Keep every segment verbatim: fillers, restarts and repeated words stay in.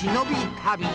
忍び旅。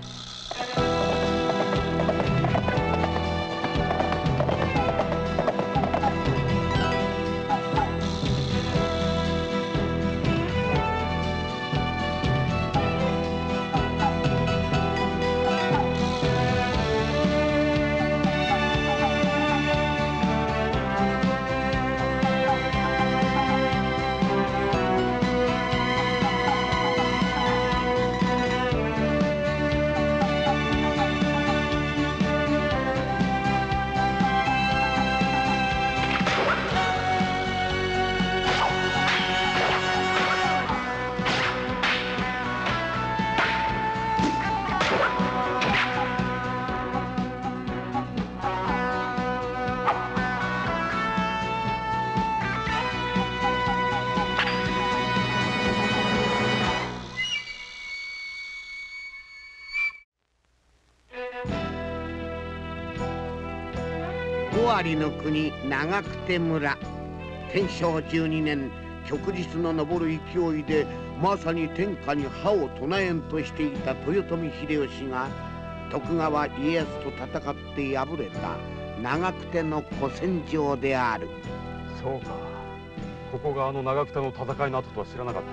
尾張の国長久手村、天正じゅうにねん、旭日の昇る勢いでまさに天下に覇を唱えんとしていた豊臣秀吉が徳川家康と戦って敗れた長久手の古戦場である。 そうか、ここがあの長久手の戦いの後とは知らなかった。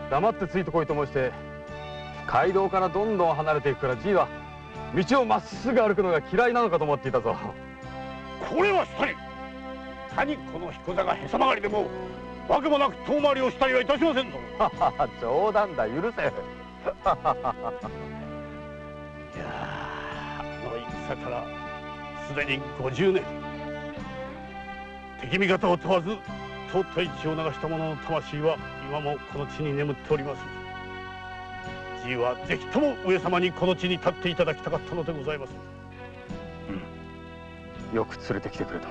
黙ってついてこいと申して街道からどんどん離れていくから、じいは道をまっすぐ歩くのが嫌いなのかと思っていたぞ。 これはしたり、谷この彦座がへそ曲がりでもわけもなく遠回りをしたりはいたしませんぞ。 冗談だ、許せ。いやあの戦からすでにごじゅうねん、敵味方を問わず尊い血を流した者の魂は今もこの地に眠っております。じいはぜひとも上様にこの地に立っていただきたかったのでございます。 うん、よく連れてきてくれた。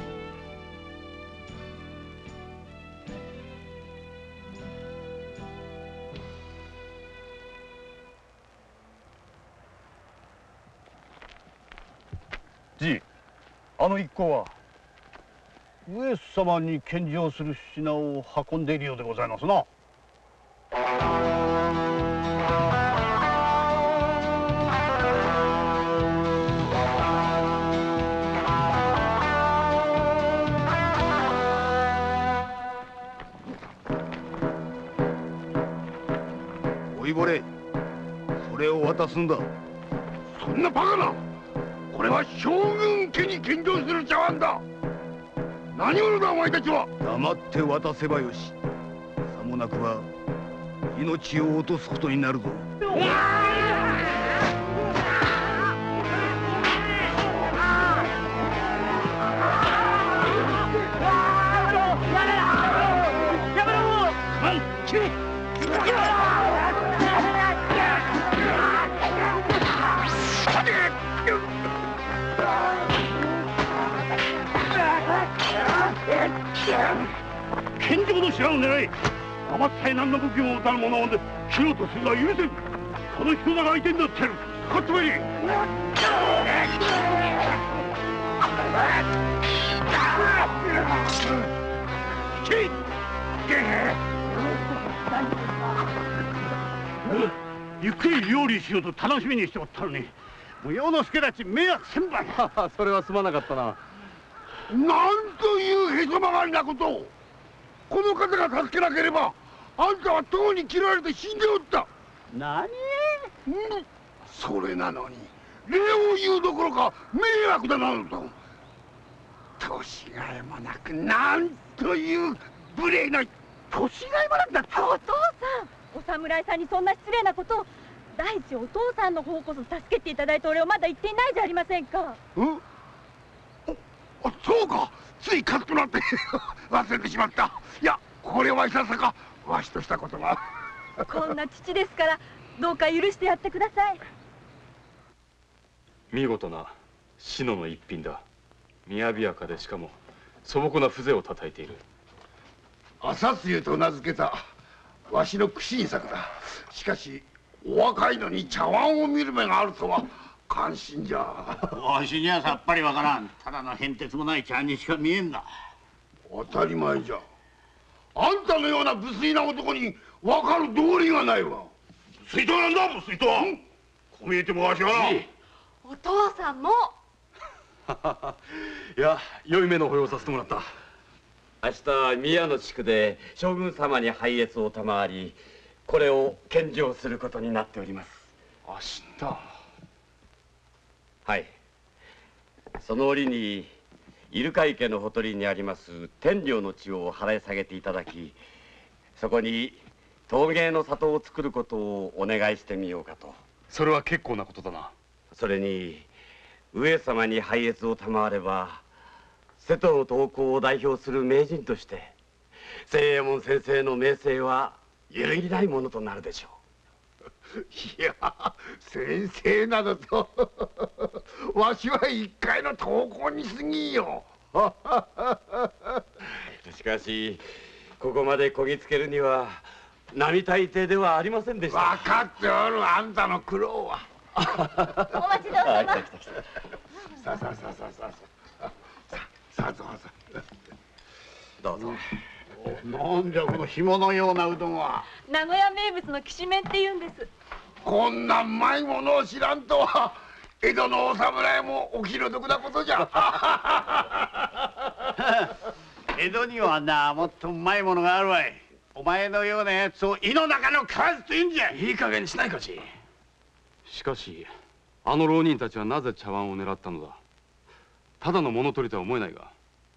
じい、あの一行は上様に献上する品を運んでいるようでございますな。 老いぼれ、それを渡すんだ。 そんなバカな！これは将軍家に献上する茶碗だ。何者だお前たちは！ 黙って渡せばよし。さもなくば命を落とすことになるぞ。 献上の品を狙い、甘ったい何の武器も持たぬ者を切ろうとするのは許せん。この人が相手になってやる。かかってまいれ。ゆっくり料理しようと楽しみにしておったのに、無用の助たち迷惑せんばい。 それはすまなかったな。 なんというへそ曲がりなことを！この方が助けなければあんたは塔に切られて死んでおった。何？うん、それなのに礼を言うどころか迷惑だなのと。年がいもなくなんという無礼な。年がいもなくだった。 お父さん、お侍さんにそんな失礼なことを。第一、お父さんの方こそ助けていただいたお礼をまだ言っていないじゃありませんか。 うん？あ、そうか、ついカッとなって忘れてしまった。いや、これはいささかわしとしたことが。 こんな父ですからどうか許してやってください。 見事な志野の一品だ。雅やかでしかも素朴な風情をたたえている。 朝露と名付けたわしの苦心作だ。しかしお若いのに茶碗を見る目があるとは感心じゃ。 わしにはさっぱりわからん。ただの変哲もない茶にしか見えんだ。 当たり前じゃ。あんたのような無粋な男に分かる道理がないわ。 水筒なんだもう水筒こう見えてもわしはなお父さんもいや良い目の保養させてもらった。明日宮の地区で将軍様に拝謁を賜り、これを献上することになっております。 明日。 はい。その折に入鹿池のほとりにあります天領の地を払い下げていただき、そこに陶芸の里を作ることをお願いしてみようかと。 それは結構なことだな。 それに上様に拝謁を賜れば瀬戸の刀工を代表する名人として清右衛門先生の名声は揺るぎないものとなるでしょう。 いや先生などとわしは一回の投稿に過ぎんよ。 しかしここまでこぎつけるには並大抵ではありませんでした。 分かっておるあんたの苦労は。 お待ちどうさま。 さあさあさあさあさあさあさあどうぞどうぞ。 なんじゃこの紐のようなうどんは。 名古屋名物のきしめんって言うんです。 こんなうまいものを知らんとは江戸のお侍もお気の毒なことじゃ。 江戸にはなもっとうまいものがあるわい。お前のようなやつを胃の中の蛙と言うんじゃ。 いい加減にしないかじ。 しかしあの浪人たちはなぜ茶碗を狙ったのだ。ただの物取りとは思えないが、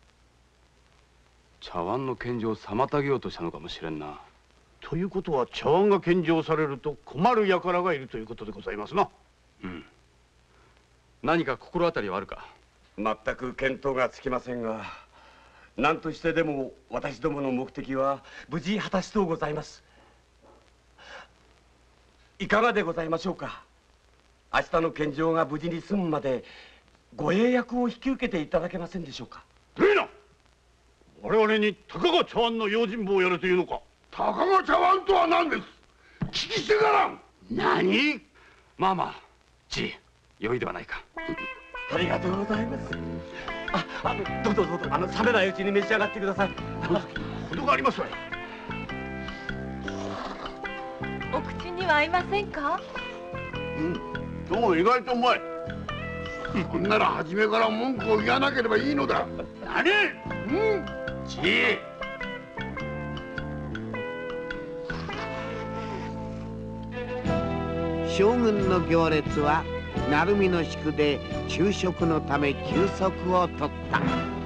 茶碗の献上を妨げようとしたのかもしれんな。 ということは茶碗が献上されると困る輩がいるということでございますな。 うん。何か心当たりはあるか。全く見当がつきませんが、何としてでも私どもの目的は無事果たしとうございます。いかがでございましょうか。明日の献上が無事に済むまでご英訳を引き受けていただけませんでしょうか。 いいな。我々にたかが茶碗の用心棒をやれというのか。たかが茶碗とは何です。聞き捨てならん。 何。 まあまあじい、良いではないか。ありがとうございます。あ、あのどうぞどうぞ、あの冷めないうちに召し上がってください。 程がありますわい。 お口には合いませんか。 うん今日も意外とうまい。 そんなら初めから文句を言わなければいいのだ。 何。 うんじい。 将軍の行列は鳴海の宿で昼食のため休息をとった。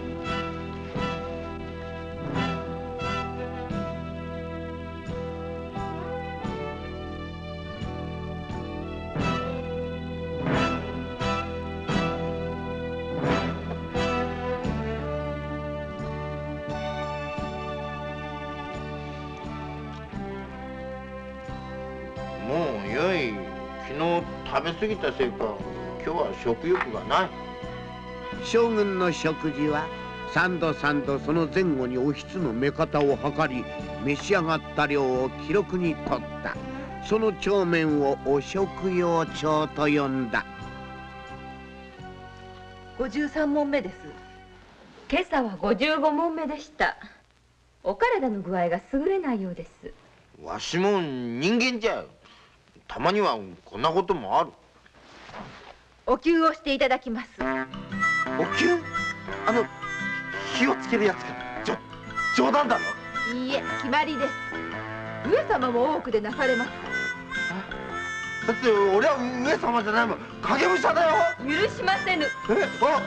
もうよい。昨日食べ過ぎたせいか今日は食欲がない。 将軍の食事は三度三度その前後におひつの目方を測り、召し上がった量を記録に取った。その帳面をお食用帳と呼んだ。 ごじゅうさん問目です。今朝はごじゅうご問目でした。お体の具合が優れないようです。 わしも人間じゃ。たまにはこんなこともある。 お灸をしていただきます。 お灸？あの火をつけるやつか。じょ冗談だろ。 いいえ、決まりです。上様も多くでなされます。 だって俺は上様じゃないもん。影武者だよ。 許しませぬ。 えあ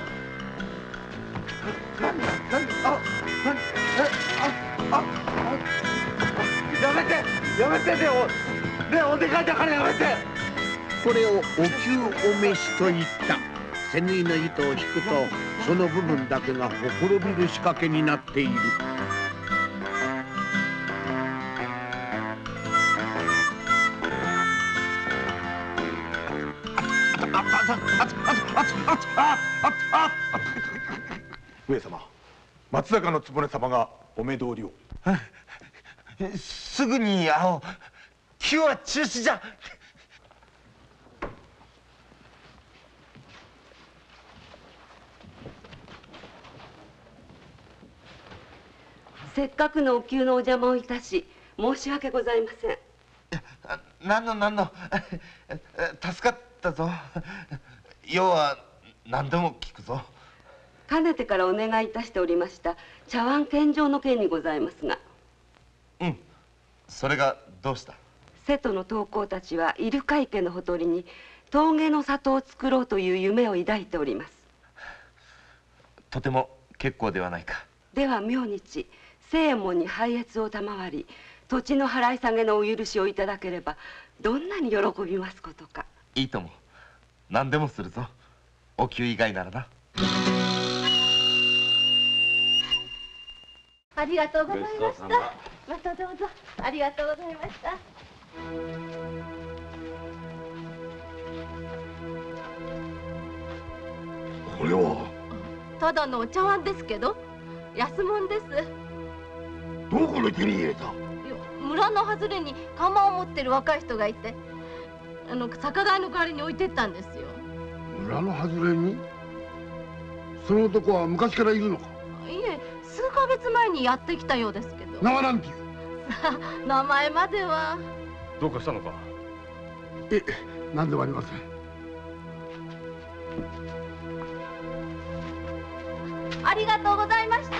なんだなんだあなえあああやめてやめてねおねお願いだからやめて。 これをお灸お召しと言った。手縫いの糸を引くとその部分だけがほころびる仕掛けになっている。 上様、松坂の局様がお目通りを。 すぐに会おう。灸は中止じゃ。 せっかくのお灸のお邪魔をいたし申し訳ございません。 何の何の助かったぞ。要は何でも聞くぞ。 かねてからお願いいたしておりました茶碗献上の件にございますが。 うん、それがどうした？ 瀬戸の刀工たちは入鹿池のほとりに峠の里を作ろうという夢を抱いております。 とても結構ではないか。 では明日清右衛門に拝謁を賜り土地の払い下げのお許しをいただければどんなに喜びますことか。 いいとも。何でもするぞ。お給以外ならな。 ありがとうございました。またどうぞ。ありがとうございました。 これはただのお茶碗ですけど、安物です。 どこで手に入れた？ 村の外れに釜を持ってる若い人がいて、あの酒代の代わりに置いてったんですよ。 村の外れに？その男は昔からいるのか？ いえ、数ヶ月前にやってきたようですけど。 名は何ていう？ 名前までは。 どうかしたのか？ え、何でもありません。 ありがとうございました。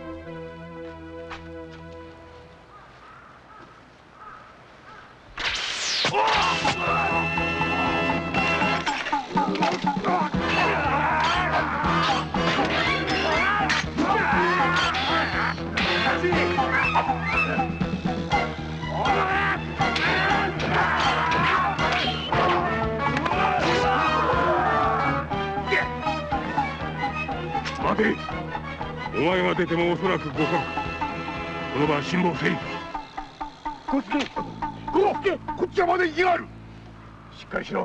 待て。お前が出てもおそらく互角。この場辛抱せい。こっちこっちこっちはまで行きがある。しっかりしろ。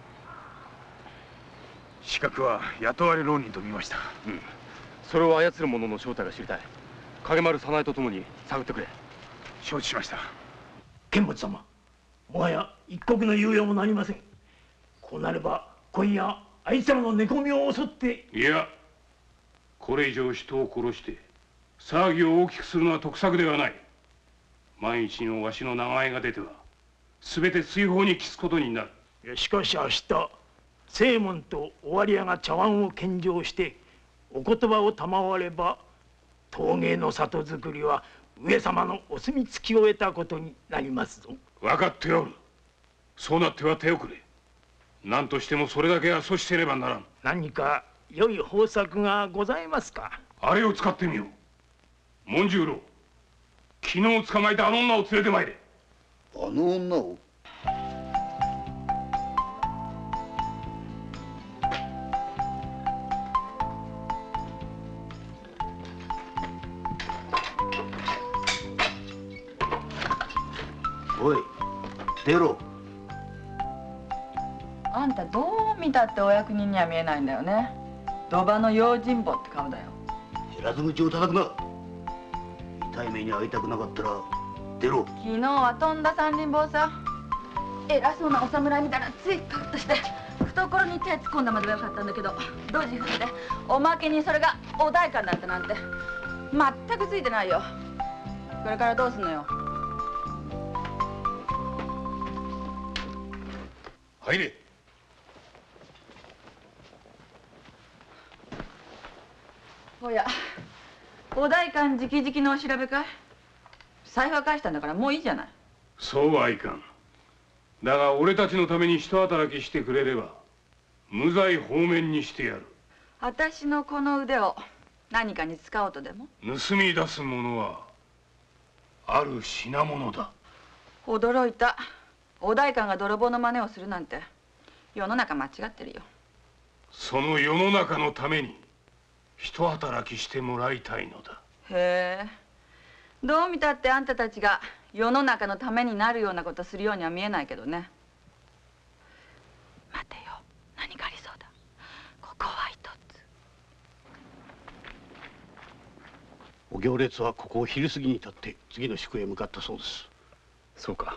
刺客は雇われ浪人と見ました。 うん、それを操る者の正体が知りたい。影丸早苗と共に探ってくれ。 承知しました。 剣持様、もはや一刻の猶予もなりません。こうなれば今夜あいつらの寝込みを襲って。 いや、これ以上人を殺して騒ぎを大きくするのは得策ではない。万一のわしの長江が出ては全て追放に帰すことになる。 しかし明日清右衛門と尾張屋が茶碗を献上してお言葉を賜れば峠の里作りは上様のお墨付きを得たことになりますぞ。 分かっておる。そうなっては手遅れ。何としてもそれだけは阻止せねばならん。 何か良い方策がございますか？ あれを使ってみよう。紋十郎、昨日捕まえたあの女を連れてまいれ。 あの女を？ おい、出ろ。 あんたどう見たってお役人には見えないんだよね。賭場の用心棒って顔だよ。 減らず口を叩くな。痛い目に遭いたくなかったら出ろ。 昨日はとんだ三輪棒さ。偉そうなお侍みたいなついカッとして懐に手突っ込んだまではよかったんだけど、ドジ振っておまけにそれがお代官だったなんて全くついてないよ。これからどうすんのよ？ 入れ。 おや、お代官直々のお調べかい？財布は返したんだからもういいじゃない。 そうはいかん。だが俺たちのために一働きしてくれれば無罪放免にしてやる。 私のこの腕を何かに使おうとでも？ 盗み出すものはある品物だ。 驚いた。お代官が泥棒の真似をするなんて世の中間違ってるよ。 その世の中のために一働きしてもらいたいのだ。 へえ、どう見たってあんたたちが世の中のためになるようなことするようには見えないけどね。待てよ、何かありそうだ。ここは一つ。 お行列はここを昼過ぎに立って次の宿へ向かったそうです。 そうか。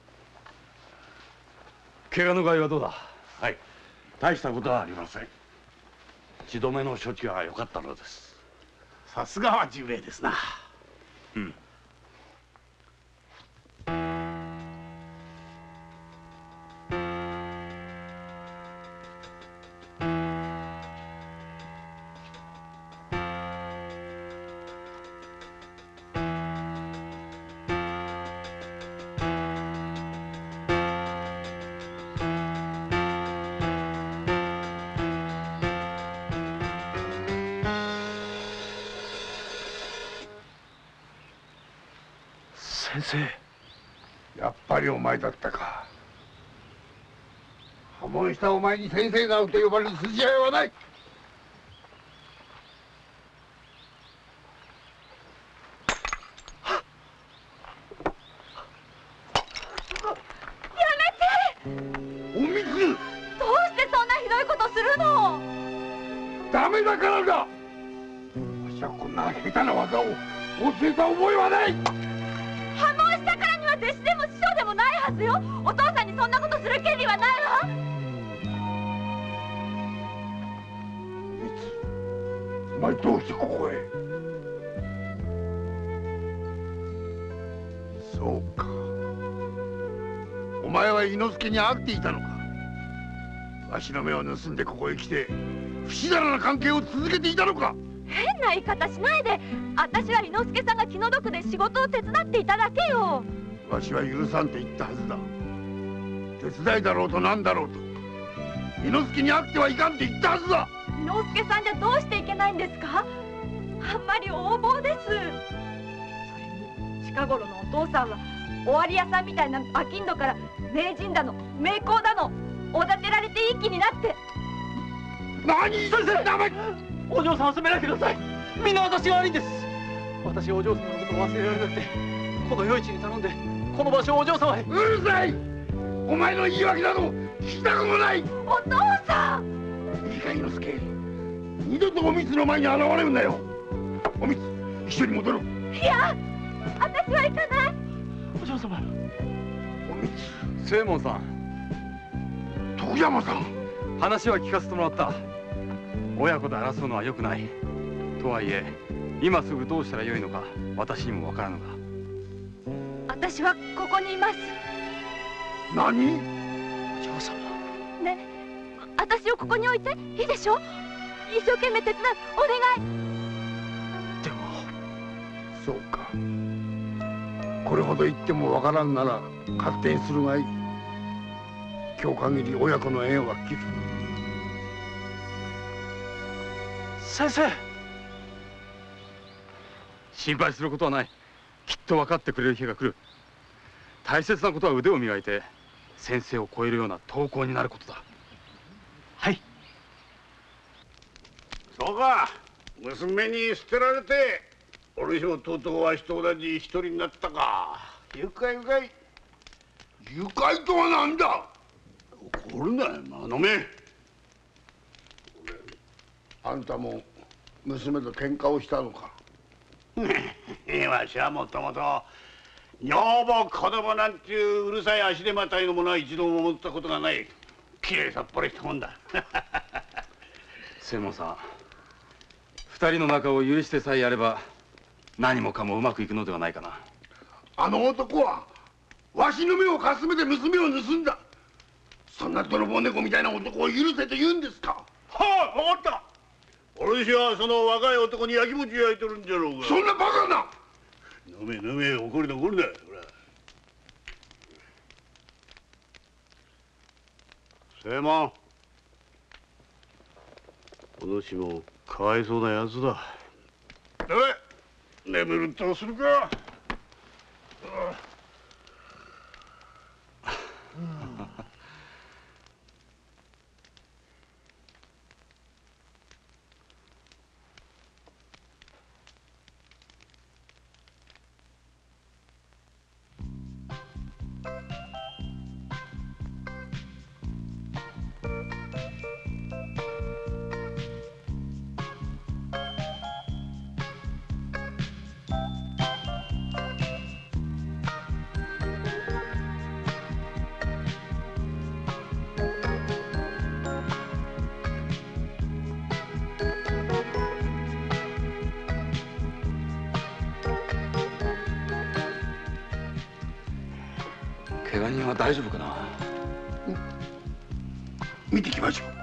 怪我の具合はどうだ？ はい、大したことはありません。血止めの処置は良かったのです。 さすがは十兵衛ですな。 うん。 先生。 やっぱりお前だったか。破門したお前に先生などと呼ばれる筋合いはない。おみつ、 どうしてそんなひどいことするの？ ダメだからだ。わしはこんな下手な技を教えた覚えはない。 破門したからには弟子でも師匠でもないはずよ。お父さんにそんなことする権利はないわ。 みつ、お前どうしてここへ？そうか、お前は猪之助に会っていたのか。わしの目を盗んでここへ来て不死だらな関係を続けていたのか。 変な言い方しないで。私は猪之助さんが気の毒で仕事を手伝っていただけよ。 わしは許さんと言ったはずだ。手伝いだろうと何だろうと猪之助に会ってはいかんって言ったはずだ。 猪之助さんじゃどうしていけないんですか？あんまり横暴です。それに近頃のお父さんは尾張屋さんみたいな商人から名人だの名工だのおだてられていい気になって。 何？先生、ダメ！ お嬢さんを責めないでください。みんな私が悪いんです。私お嬢様のことを忘れられなくて、この与一に頼んでこの場所をお嬢様へ。 うるさい！お前の言い訳など聞きたくもない。 お父さん！ いいか猪之助、二度とおみつの前に現れるなよ。おみつ、一緒に戻ろう。 いや、私は行かない。 お嬢様。 おみつ。 清門さん。 徳山さん。 話は聞かせてもらった。親子で争うのは良くない。とはいえ今すぐどうしたらよいのか私にもわからぬが。 私はここにいます。 何？ お嬢様。 ね、私をここに置いていいでしょ？一生懸命手伝う。お願い。 でもそうか、これほど言ってもわからんなら勝手にするがいい。今日限り親子の縁は切る。 先生。 心配することはない。きっと分かってくれる日が来る。大切なことは腕を磨いて先生を超えるような刀工になることだ。 はい。 そうか、娘に捨てられてお主もとうとうわしと同じ一人になったか。愉快愉快。 愉快とは何だ。 怒るなよ、まあ、飲め。 あんたも娘と喧嘩をしたのか。 わしはもともと女房子供なんていううるさい足手またいのものは一度も思ったことがない。きれいさっぱりしたもんだ。 清門さん、二人の仲を許してさえやれば何もかもうまくいくのではないかな。 あの男はわしの目をかすめて娘を盗んだ。そんな泥棒猫みたいな男を許せと言うんですか。 はあ、分かった。お主はその若い男に焼きもち焼いてるんじゃろうが。 そんなバカな。 飲め飲め、怒るな怒るな。ほら清門、お主もかわいそうなやつだ。で眠るとするか。 怪我人は大丈夫かな。 見てきましょう。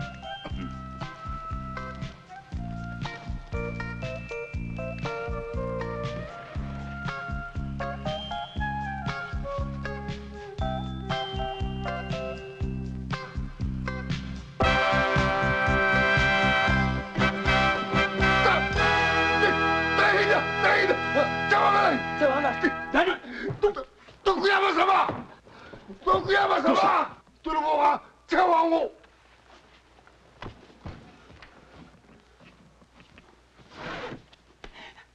何？どうだ？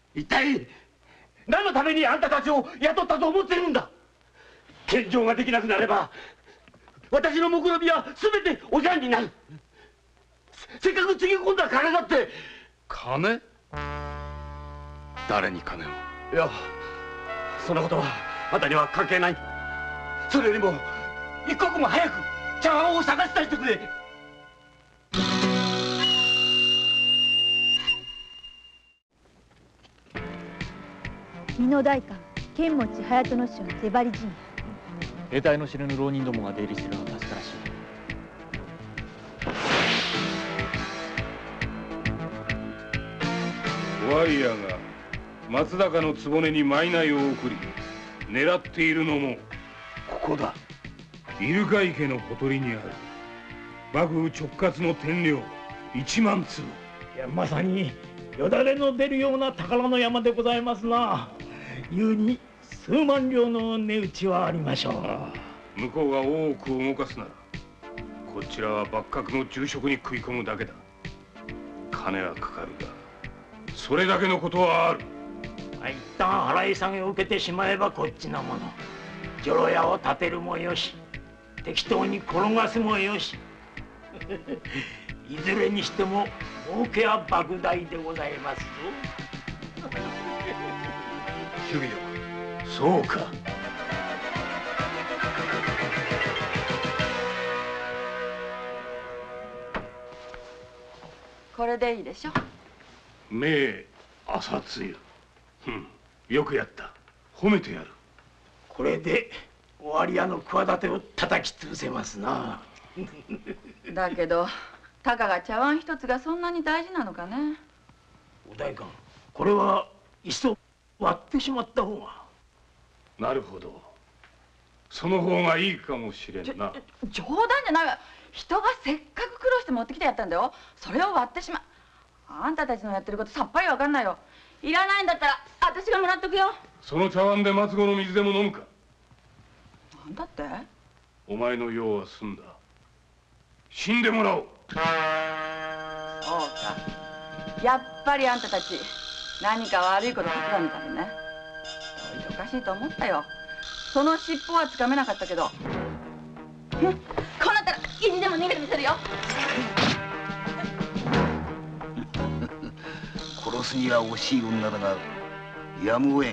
一体何のためにあんたたちを雇ったと思っているんだ。献上ができなくなれば私の目論見は全ておじゃんになる。せっかくつぎ込んだ金だって。 金？誰に金を？ いや、そんなことはあんたには関係ない。それよりも一刻も早く茶碗を探し出してくれ。 美濃代官剣持隼人の師の出張り陣や。 得体の知れぬ浪人どもが出入りしているのは確からしい。 尾張屋が松坂の局に賂を送り狙っているのもここだ。イルカ池のほとりにある幕府直轄の天領一万粒。 いや、まさによだれの出るような宝の山でございますな。ゆうに数万両の値打ちはありましょう。 ああ、向こうが大奥を動かすならこちらは幕閣の重職に食い込むだけだ。金はかかるがそれだけのことはある。 一旦払い下げを受けてしまえばこっちのもの。女郎屋を建てるもよし、適当に転がすもよしいずれにしても儲けは莫大でございますぞ。 首よ、そうか。 これでいいでしょ。 名朝露。うん、よくやった。褒めてやる。 これで尾張屋の企てを叩き潰せますな。 だけどたかが茶碗一つがそんなに大事なのかね。 お代官、これはいっそ割ってしまった方が。 なるほど、その方がいいかもしれんな。 冗談じゃないわ。人がせっかく苦労して持ってきてやったんだよ。それを割ってしまあんたたちのやってることさっぱりわかんないよ。いらないんだったら私がもらっとくよ。 その茶碗で末子の水でも飲むか。 なんだって？ お前の用は済んだ。死んでもらおう。 そうか、やっぱりあんたたち何か悪いこと企んだのね。おかしいと思ったよ。その尻尾はつかめなかったけど、こうなったら意地でも逃げてみせるよ。 殺すには惜しい女だがやむをえん。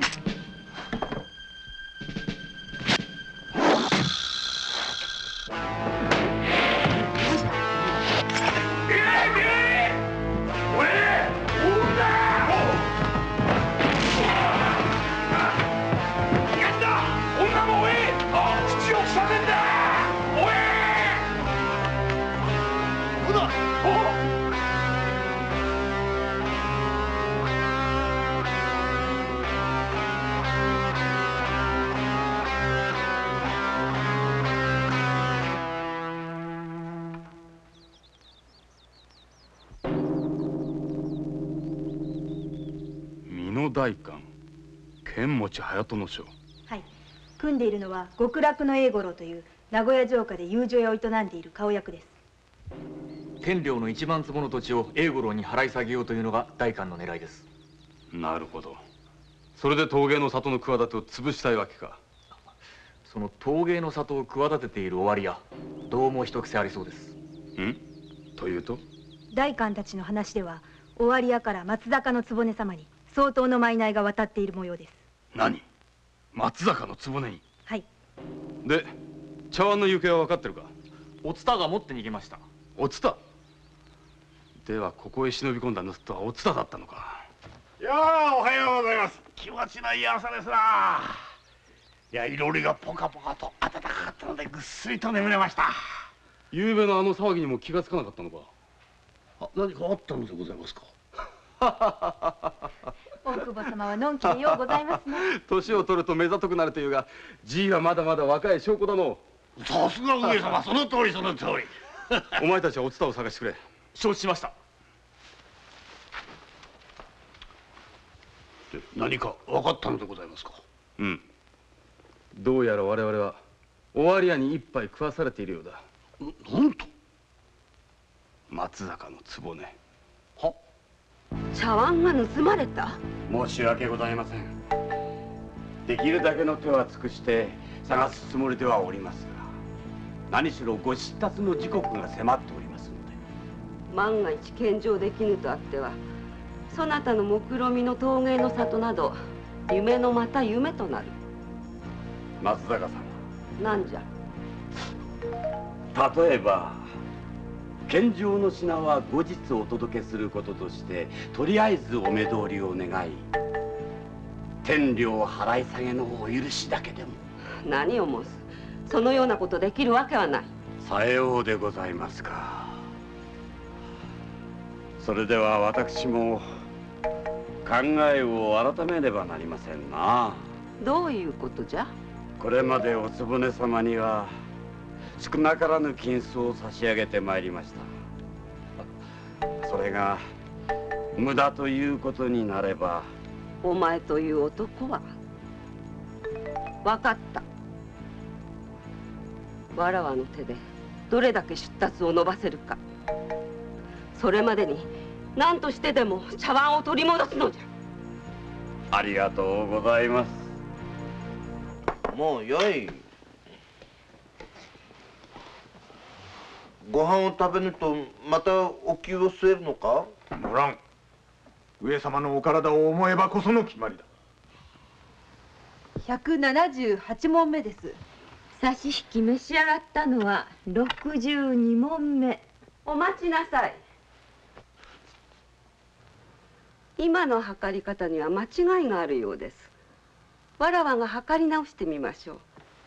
代官剣持隼人の将。 はい、組んでいるのは極楽の英五郎という名古屋城下で遊女屋を営んでいる顔役です。 天領の一万坪の土地を英五郎に払い下げようというのが代官の狙いです。 なるほど、それで陶芸の里の企てを潰したいわけか。 その陶芸の里を企てている尾張屋、どうも一癖ありそうです。 んというと？ 代官たちの話では尾張屋から松坂の局様に相当の賂が渡っている模様です。 何？松坂の局に？ はい。 で茶碗の行方は分かってるか？ おつたが持って逃げました。 おつた？ではここへ忍び込んだ盗人はおつただったのか。 いやあ、おはようございます。気持ちのいい朝ですな。いや、いろりがポカポカと暖かかったのでぐっすりと眠れました。 ゆうべのあの騒ぎにも気がつかなかったのか？ あ、何かあったのでございますか？ 大久保様はのんきでようございますね。 年を取ると目ざとくなるというが、じいはまだまだ若い証拠だの。 さすが上様、その通りその通り。 お前たちはおつたを探してくれ。 承知しました。 何か分かったのでございますか？ うん、どうやら我々は尾張屋に一杯食わされているようだ。 なんと？ 松坂の局。 茶碗が盗まれた？ 申し訳ございません。できるだけの手は尽くして探すつもりではおりますが、何しろご出立の時刻が迫っておりますので。 万が一献上できぬとあっては、そなたの目論見の陶芸の里など夢のまた夢となる。 松坂さん、 なんじゃ。 例えば献上の品は後日お届けすることとして、とりあえずお目通りを願い、天領払い下げのお許しだけでも。 何を申す。そのようなことできるわけはない。 さようでございますか。それでは私も考えを改めねばなりませんな。 どういうことじゃ。 これまでお局様には少なからぬ金子を差し上げてまいりました。それが無駄ということになれば。 お前という男は分かった。わらわの手でどれだけ出立を伸ばせるか。それまでに何としてでも茶碗を取り戻すのじゃ。 ありがとうございます。 もうよい。ご飯を食べぬとまたお灸を据えるのか。 おらん。上様のお体を思えばこその決まりだ。 百七十八問目です。 差し引き召し上がったのは六十二問目。 お待ちなさい。今の測り方には間違いがあるようです。わらわが測り直してみましょう。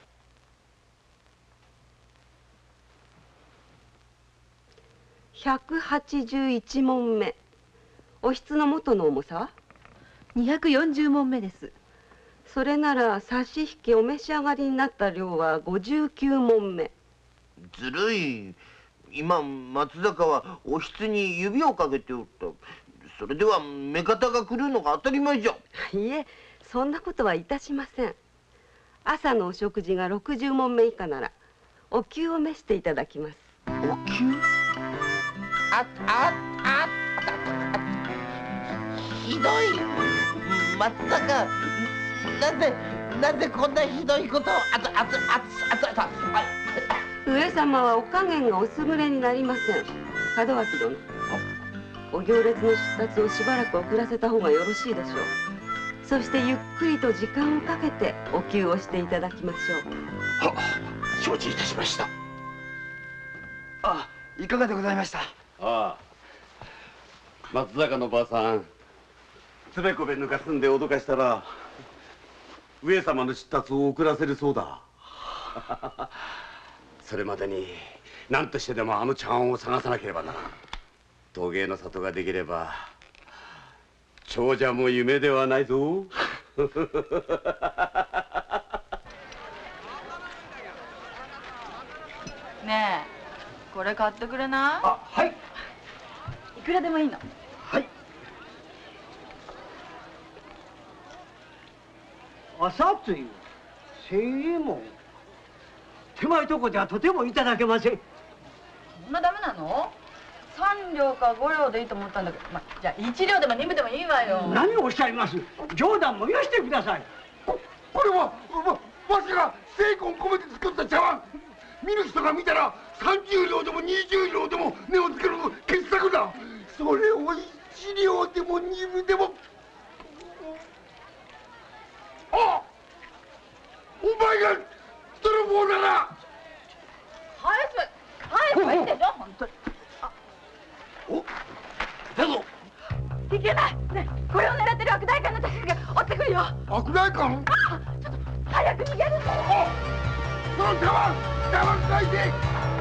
百八十一問目。おひつの元の重さは二百四十問目です。 それなら差し引きお召し上がりになった量は五十九問目。 ずるい。今松坂はおひつに指をかけておった。それでは目方が来るのが当たり前じゃ。 いえ、そんなことはいたしません。朝のお食事が六十問目以下ならお灸を召していただきます。 お灸。あああひどい。松坂、なぜなぜこんなひどいことを。あとあとあとあとあと上様はお加減がお優れになりません。門脇殿、お行列の出立をしばらく遅らせた方がよろしいでしょう。そしてゆっくりと時間をかけてお灸をしていただきましょう。 はっ、承知いたしました。 あ、いかがでございました。 ああ、松坂のばあさん、つべこべ抜かすんで脅かしたら上様の出立を遅らせるそうだ。それまでに何としてでもあの茶碗を探さなければならん。陶芸の里ができれば長者も夢ではないぞ。 ねえ、これ買ってくれない？ あ、はい。 いくらでもいいの。 はい。 朝露千円も手前とこではとてもいただけません。 そんなダメなの？三両か五両でいいと思ったんだけど、まあ、じゃあ一両でも二部でもいいわよ。 何をおっしゃいます。冗談もよしてください。 ここれはわわしが精魂込めて作った茶碗。見る人が見たら三十両でも二十両でも値をつける傑作だ。それを一両でも二部でも。あ、お前が泥棒だな。 返せ返せばいいんでしょ、本当に。 お、だぞ。 いけない。ね、これを狙ってる悪代官の助けが追ってくるよ。 悪代官？ あ、ちょっと早く逃げるんだよ。 その茶碗、茶碗返せ。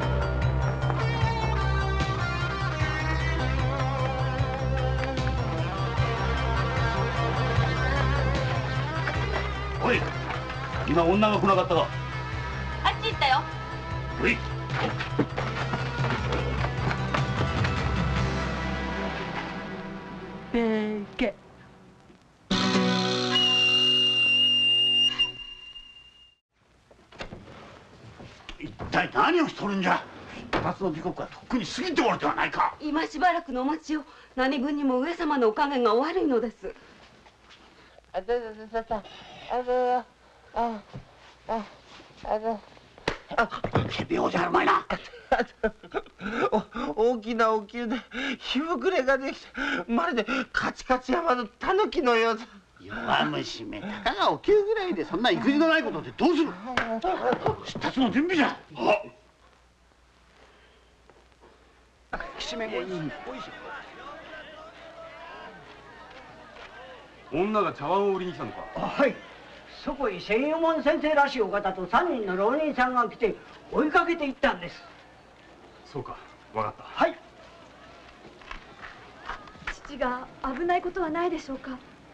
おい、今女が来なかったか。 あっち行ったよ。 おい。 べけ。 一体何をしとるんじゃ。出立の時刻はとっくに過ぎておるではないか。 今しばらくのお待ちを。何分にも上様のお加減がお悪いのです。 あたたたたあたあああたあ病じゃあるまいな。 お大きなお灸で火膨れができてまるでカチカチ山のタヌキのようだ。 弱虫め、たかがお灸ぐらいでそんな育児のないことでどうする。出立の準備じゃ。 きしめんごいい女が茶碗を売りに来たのか。 はい。そこへ千右衛門先生らしいお方と三人の浪人さんが来て追いかけていったんです。 そうか、わかった。 はい。 父が危ないことはないでしょうか。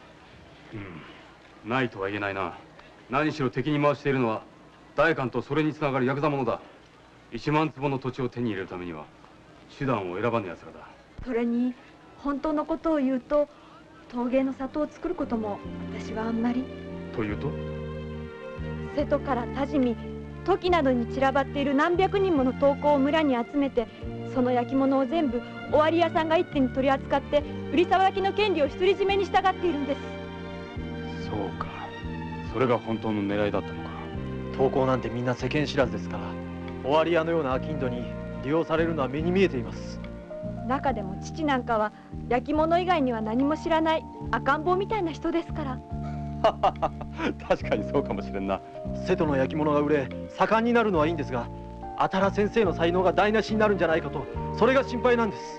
うん、ないとは言えないな。何しろ敵に回しているのは代官とそれにつながるヤクザ者だ。一万坪の土地を手に入れるためには手段を選ばぬ奴らだ。 それに本当のことを言うと陶芸の里を作ることも私はあんまり。 というと、 瀬戸から多治見土岐などに散らばっている何百人もの陶工を村に集めて、その焼き物を全部尾張屋さんが一手に取り扱って売りさばきの権利を独り占めに従っているんです。 そうか、それが本当の狙いだったのか。 陶工なんてみんな世間知らずですから、尾張屋のような商人に利用されるのは目に見えています。 中でも父なんかは焼き物以外には何も知らない赤ん坊みたいな人ですから。 確かにそうかもしれんな。 瀬戸の焼き物が売れ盛んになるのはいいんですが、あたら先生の才能が台無しになるんじゃないかと、それが心配なんです。 うん、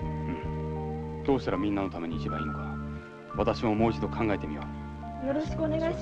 どうしたらみんなのために一番いいのか、私ももう一度考えてみよう。よろしくお願いします。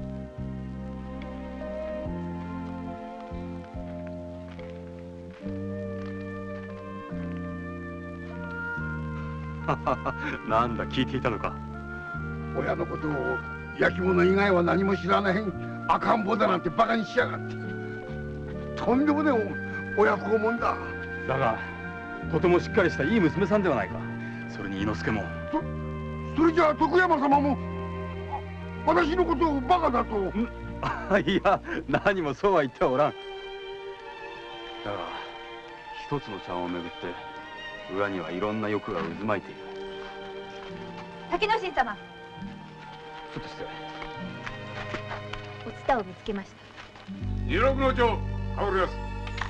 なんだ、聞いていたのか。 親のことを焼き物以外は何も知らない赤ん坊だなんてバカにしやがって。とんでもねえ親子もんだ。 だがとてもしっかりしたいい娘さんではないか。それに伊之助も。 それじゃあ徳山様も私のことをバカだと。 いや、何もそうは言ってはおらん。だが一つの茶碗をめぐって裏にはいろんな欲が渦巻いている。 滝之進様、 ちょっと失礼。 お蔦を見つけました。 二六の町かおりやす。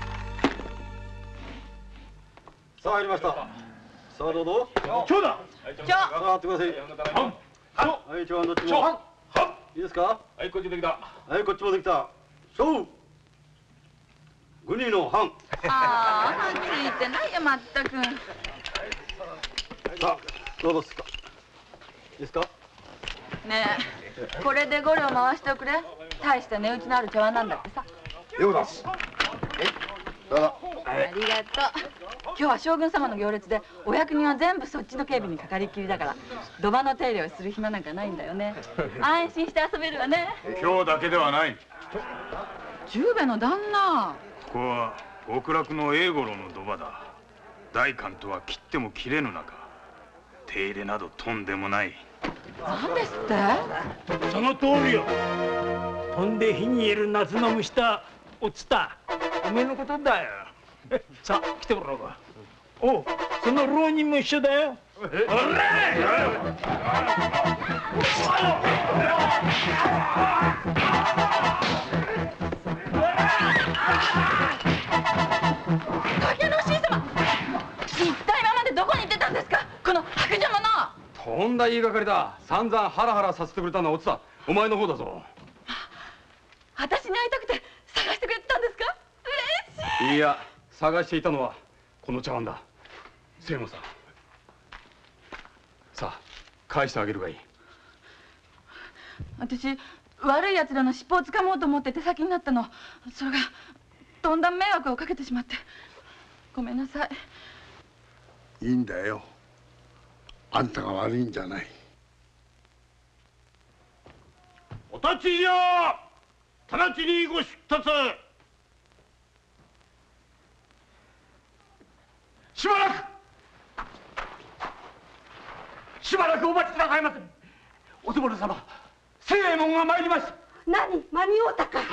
さあ入りました。さあどうぞ。 町だ。 町。 上がってください。はん。はい、一番どっちも。いいですか。 はい、こっちできた。 はい、こっちもできた。勝負。グニの半。 ああ、ついてないよ、まったく。 さあ、どうぞすか。いいですか。 ねえ、これで五両回しておくれ。大した値打ちのある茶碗なんだってさ。 ようだす。 どうぞ。ありがとう。今日は将軍様の行列で、お役人は全部そっちの警備にかかりっきりだから、土間の手入れをする暇なんかないんだよね。安心して遊べるわね。 今日だけではない。 十兵衛の旦那。 ここは極楽の英五郎の土場だ。代官とは切っても切れぬ仲。手入れなどとんでもない。 なんですって？ その通りよ。飛んで火に入る夏の蒸したおつた、おめえのことだよ。さあ来てもらおうか。おう、その浪人も一緒だよ。おら竹之進様、一体今までどこに行ってたんですか、この白状者。 とんだ言いがかりだ。散々ハラハラさせてくれたのはおつだ。お前の方だぞ。 私に会いたくて探してくれてたんですか。嬉しい。 いや、探していたのはこの茶碗だ。清右衛門さん、さあ返してあげるがいい。 私悪い奴らの尻尾をつかもうと思って手先になったの。それがとんだ迷惑をかけてしまってごめんなさい。 いいんだよ。あんたが悪いんじゃない。 お立ちじゃ。直ちにご出立。しばらくしばらくお待ちくださいませ。おつぼね様、清右衛門が参りました。 何、間に合うたか。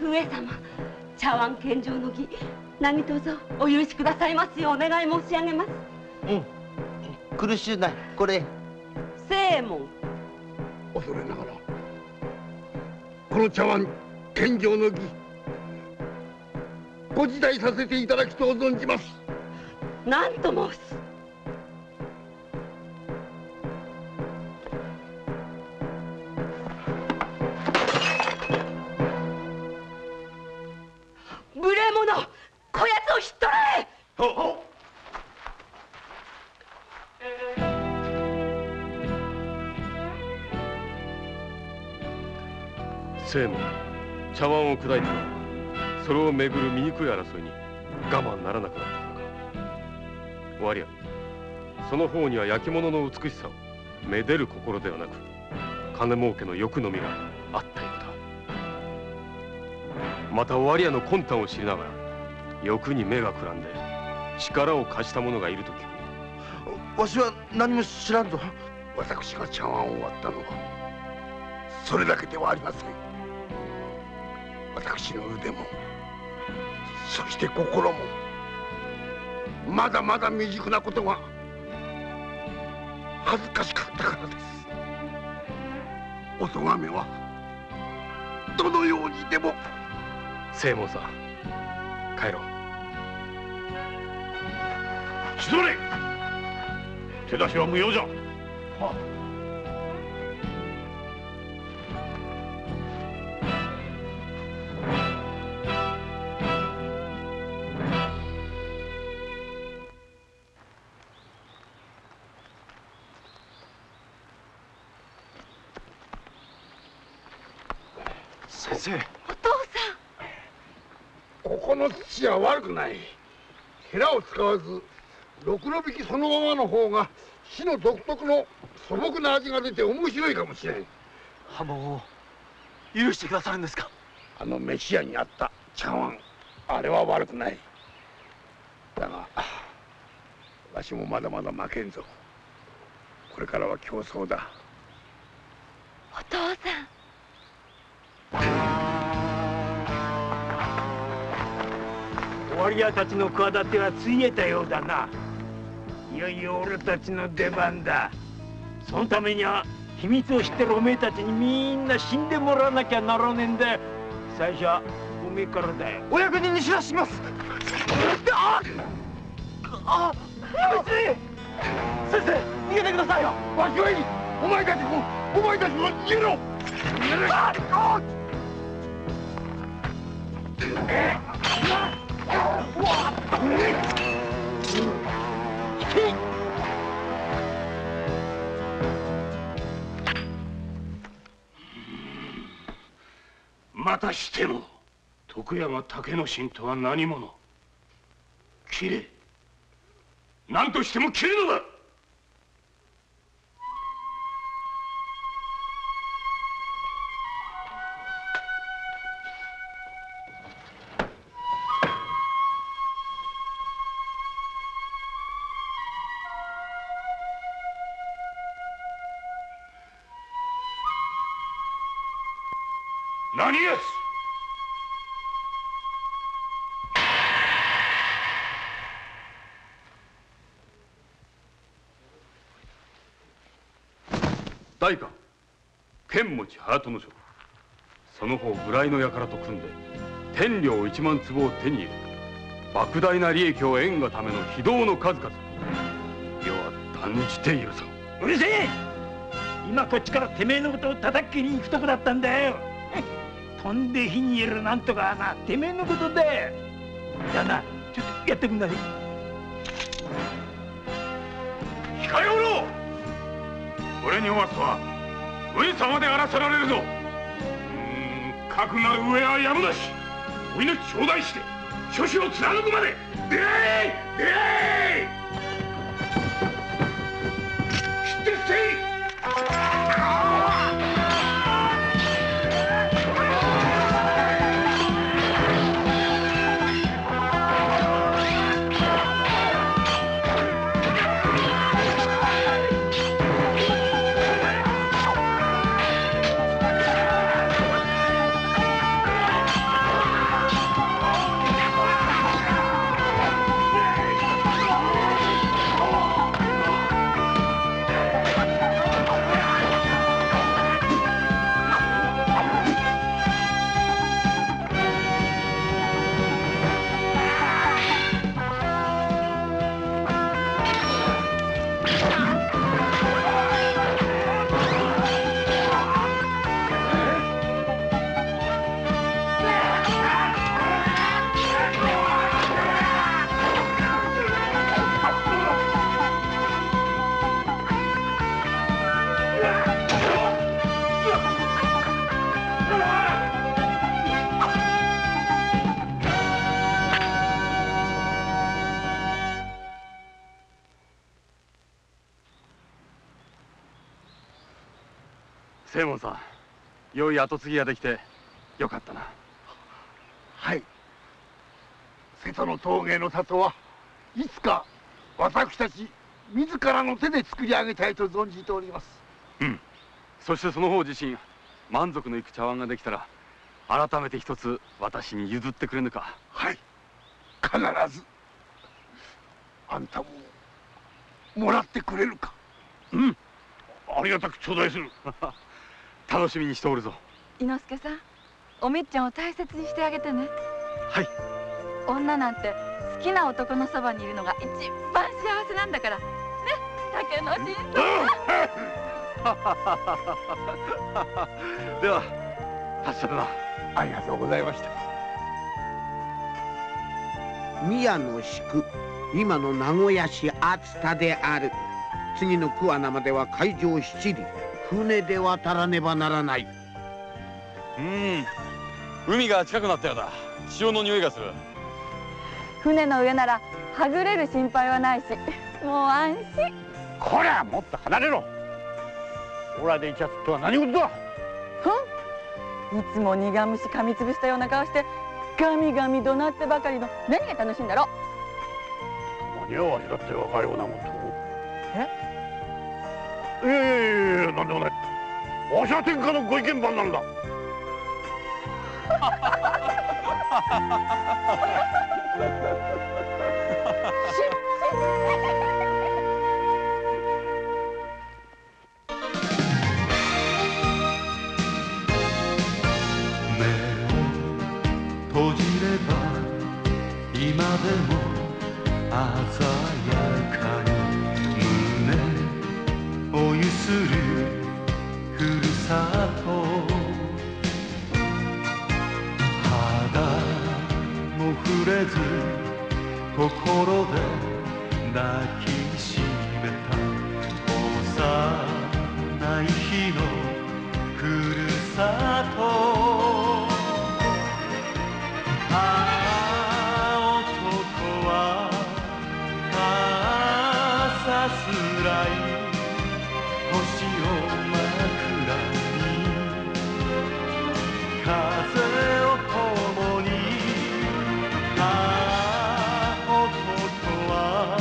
上様、茶碗献上の儀、何卒お許しくださいますようお願い申し上げます。 うん。苦しゅうない。これ。 正門。 恐れながらこの茶碗献上の儀ご辞退させていただきとう存じます。 何と申す。無礼者、こやつを引っ取れ。 ほほ正門、茶碗を砕いたらそれをめぐる醜い争いに我慢ならなくなったのか。終わりや、その方には焼き物の美しさをめでる心ではなく金儲けの欲のみがあったようだ。また終わりやの魂胆を知りながら欲に目がくらんで力を貸した者がいると聞く。 わしは何も知らんぞ。私が茶碗を割ったのはそれだけではありません。私の腕もそして心もまだまだ未熟なことが恥ずかしかったからです。お咎めはどのようにでも。 正門さん、帰ろう。 しどれ、手出しは無用じゃ。は先生。 お父さん。 ここの土は悪くない。ヘラを使わずろくろ引きそのままの方が火の独特の素朴な味が出て面白いかもしれん。 破門を許してくださるんですか。 あの飯屋にあった茶碗、あれは悪くない。だがわしもまだまだ負けんぞ。これからは競争だ。 お父さん。 尾張屋たちの企てはついえたようだな。いよいよ俺たちの出番だ。そのためには秘密を知ってるおめえたちにみんな死んでもらわなきゃならねえんだよ。最初はおめえからだよ。 お役人に知らします。ああ、先生、逃げてくださいよ。 わしはいい。お前たちもお前たちも逃げろ。逃げろ。 またしても徳山竹之進とは何者。切れ、何としても切るのだ。何やつ。 代官、剣持隼人の書、その方無頼の輩と組んで天領一万坪を手に入れ莫大な利益を得んがための非道の数々、余は断じて許さん。 うるせえ。今こっちからてめえのことを叩きに行くとこだったんだよ。飛んで火に入れるなんとかはな、てめえのことだよ。じゃあな、ちょっとやってくんなさい。 控えおろう。俺におわすは上様であらせられるぞ。うーん、かくなる上はやむなし。お命頂戴して諸子を貫くまで。出会え出会え。切って捨てい。 正門さん、良い跡継ぎができてよかったな。 はい。瀬戸の陶芸の里はいつか私たち自らの手で作り上げたいと存じております。 うん。そしてその方自身満足のいく茶碗ができたら改めて一つ私に譲ってくれぬか。 はい。必ず。あんたももらってくれるか。 うん。ありがたく頂戴する。楽しみにしておるぞ。 伊之助さん、おみっちゃんを大切にしてあげてね。 はい。 女なんて好きな男のそばにいるのが一番幸せなんだからね、竹の神さん。 では達者だな。 ありがとうございました。 宮の宿、今の名古屋市熱田である。次の桑名までは海上七里、船で渡らねばならない。 うん、海が近くなったようだ。潮の匂いがする。 船の上ならはぐれる心配はないし、もう安心。 こりゃもっと離れろ。オラでイチャつとは何事だ。 ふん、いつも苦虫噛みつぶしたような顔してガミガミ怒鳴ってばかりの何が楽しいんだろう。 たまにはわしだって若いようなことを。 え？ いやいやいやいや、なんでもない。わしは天下のご意見番なんだ。 閉じれば今でも鮮やかに胸をゆするふるさと、肌も触れず心で抱きしめた幼い日のふるさと。ああ男はああさすらい星を枕に風を共に。ああ男は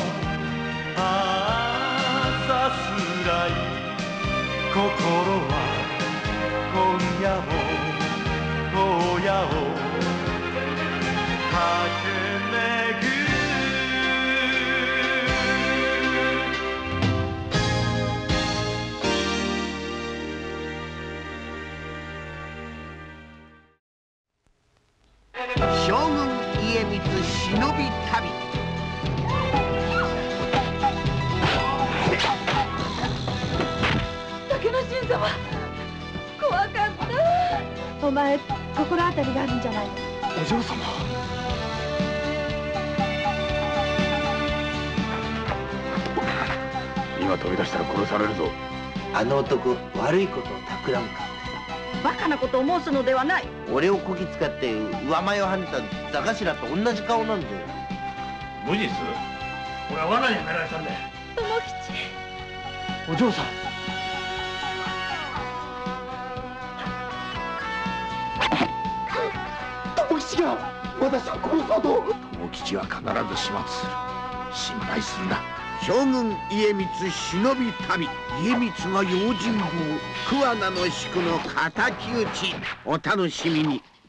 ああさすらい心は今夜も荒野を駆け巡る。 将軍家光忍び旅。 竹之進様、怖かった。 お前心当たりがあるんじゃないの？ お嬢様。今飛び出したら殺されるぞ。 あの男悪いことを企むか。 バカなことを申すのではない。 俺をこき使って上前を跳ねた座頭と同じ顔なんだよ。 無実？俺は罠にはめられたんだよ。 友吉。 お嬢さん。 友吉が私を殺そうと。友吉は必ず始末する。心配するな。 将軍家光忍び旅。家光が用心棒、桑名の宿の敵討ち。お楽しみに。